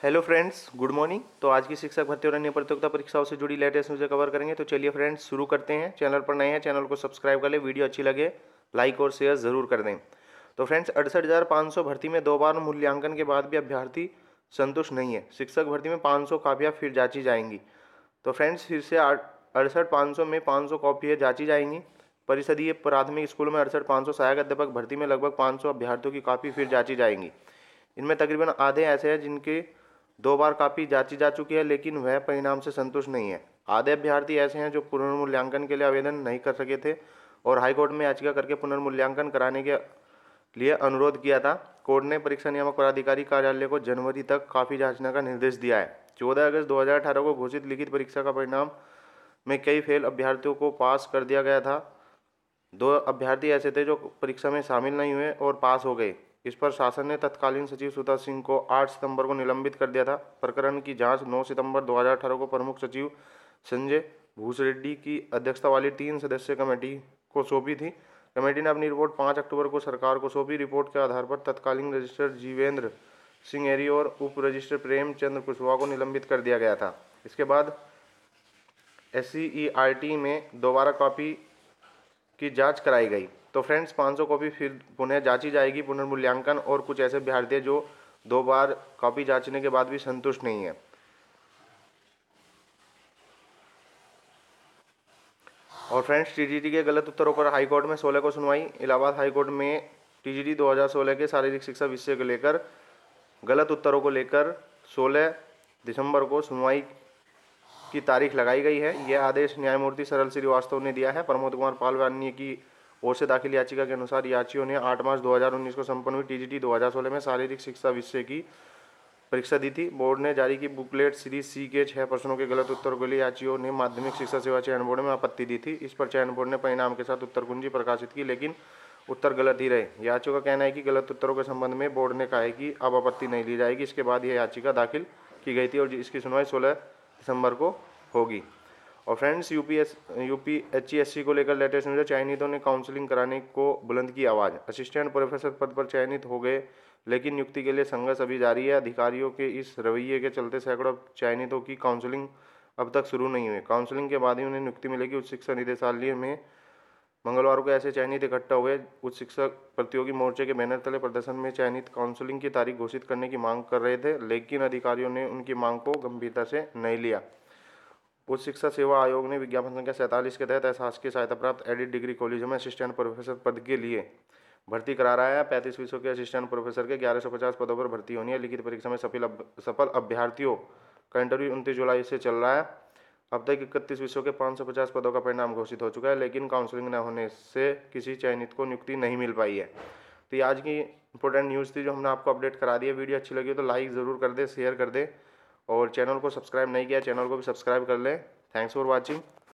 Hello friends, good morning. तो आज की शिक्षक भर्ती और अन्य प्रतियोगिता परीक्षाओं से जुड़ी लेटेस्ट न्यूज़ कवर करेंगे। तो चलिए फ्रेंड्स शुरू करते हैं। चैनल पर नए हैं, चैनल को सब्सक्राइब कर ले, वीडियो अच्छी लगे लाइक और शेयर ज़रूर कर दें। तो फ्रेंड्स 68,500 भर्ती में 2 बार मूल्यांकन के बाद भी अभ्यर्थी संतुष्ट नहीं है। शिक्षक भर्ती में 500 कापियाँ फिर जांची जाएंगी। तो फ्रेंड्स फिर से 68,500 में 500 कॉपियाँ जांची जाएंगी। परिषदीय प्राथमिक स्कूल में 68,500 सहायक अध्यापक भर्ती में लगभग 500 अभ्यर्थियों की कापी फिर जांची जाएंगी। इनमें तकरीबन आधे ऐसे हैं जिनके 2 बार कापी जांची जा चुकी है लेकिन वह परिणाम से संतुष्ट नहीं है। आधे अभ्यर्थी ऐसे हैं जो पुनर्मूल्यांकन के लिए आवेदन नहीं कर सके थे और हाईकोर्ट में याचिका करके पुनर्मूल्यांकन कराने के लिए अनुरोध किया था। कोर्ट ने परीक्षा नियामक प्राधिकारी कार्यालय को जनवरी तक काफी जांचने का निर्देश दिया है। 14 अगस्त 2018 को घोषित लिखित परीक्षा का परिणाम में कई फेल अभ्यर्थियों को पास कर दिया गया था। 2 अभ्यर्थी ऐसे थे जो परीक्षा में शामिल नहीं हुए और पास हो गए। इस पर शासन ने तत्कालीन सचिव सुधा सिंह को 8 सितंबर को निलंबित कर दिया था। प्रकरण की जांच 9 सितंबर 2018 को प्रमुख सचिव संजय भूसरेड्डी की अध्यक्षता वाली 3 सदस्यीय कमेटी को सौंपी थी। कमेटी ने अपनी रिपोर्ट 5 अक्टूबर को सरकार को सौंपी। रिपोर्ट के आधार पर तत्कालीन रजिस्ट्रार जीवेंद्र सिंह एरी और उप रजिस्ट्रार प्रेमचंद्र कुशवाहा को निलंबित कर दिया गया था। इसके बाद SCERT में दोबारा कॉपी की जांच कराई गई। तो फ्रेंड्स 500 कॉपी फिर पुनः जांची जाएगी पुनर्मूल्यांकन। और कुछ ऐसे अभ्यर्थी जो 2 बार कॉपी जांचने के बाद भी संतुष्ट नहीं है। और फ्रेंड्स TGT के गलत उत्तरों पर हाईकोर्ट में 16 को सुनवाई। इलाहाबाद हाईकोर्ट में TGT 2016 के शारीरिक शिक्षा विषय को लेकर गलत उत्तरों को लेकर 16 दिसंबर को सुनवाई की तारीख लगाई गई है। यह आदेश न्यायमूर्ति सरल श्रीवास्तव ने दिया है। प्रमोद कुमार पाल व अन्य की ओर से दाखिल याचिका के अनुसार याचियों ने 8 मार्च 2019 को संपन्न हुई TGT 2016 में शारीरिक शिक्षा विषय की परीक्षा दी थी। बोर्ड ने जारी की बुकलेट सीरीज C के 6 प्रश्नों के गलत उत्तरों के लिए याचियों ने माध्यमिक शिक्षा सेवा चयन बोर्ड में आपत्ति दी थी। इस पर चयन बोर्ड ने परिणाम के साथ उत्तर कुंजी प्रकाशित की लेकिन उत्तर गलत ही रहे। याचियों का कहना है कि गलत उत्तरों के संबंध में बोर्ड ने कहा है कि अब आपत्ति नहीं ली जाएगी। इसके बाद यह याचिका दाखिल की गई थी और इसकी सुनवाई 16 दिसंबर को होगी। और फ्रेंड्स UPHESC को लेकर लेटेस्ट न्यूज है। चयनितों ने काउंसलिंग कराने को बुलंद की आवाज़। असिस्टेंट प्रोफेसर पद पर चयनित हो गए लेकिन नियुक्ति के लिए संघर्ष अभी जारी है। अधिकारियों के इस रवैये के चलते सैकड़ों चयनितों की काउंसलिंग अब तक शुरू नहीं हुई। काउंसलिंग के बाद ही उन्हें नियुक्ति मिलेगी। उच्च शिक्षा निदेशालय में मंगलवार को ऐसे चयनित इकट्ठा हुए। उच्च शिक्षा प्रतियोगी मोर्चे के बैनर तले प्रदर्शन में चयनित काउंसलिंग की तारीख घोषित करने की मांग कर रहे थे लेकिन अधिकारियों ने उनकी मांग को गंभीरता से नहीं लिया। उच्च शिक्षा सेवा आयोग ने विज्ञापन संख्या 47 के तहत शासकीय सहायता प्राप्त एडिट डिग्री कॉलेजों में असिस्टेंट प्रोफेसर पद के लिए भर्ती करा रहा है। 35 विषयों के असिस्टेंट प्रोफेसर के 1150 पदों पर भर्ती होनी है। लिखित परीक्षा में सफल अभ्यर्थियों का इंटरव्यू 29 जुलाई से चल रहा है। अब तक 31 विषयों के 550 पदों का परिणाम घोषित हो चुका है लेकिन काउंसलिंग न होने से किसी चयनित को नियुक्ति नहीं मिल पाई है। तो ये आज की इंपॉर्टेंट न्यूज़ थी जो हमने आपको अपडेट करा दी है। वीडियो अच्छी लगी हो तो लाइक ज़रूर कर दे, शेयर कर दे और चैनल को सब्सक्राइब नहीं किया चैनल को भी सब्सक्राइब कर लें। Thanks for watching.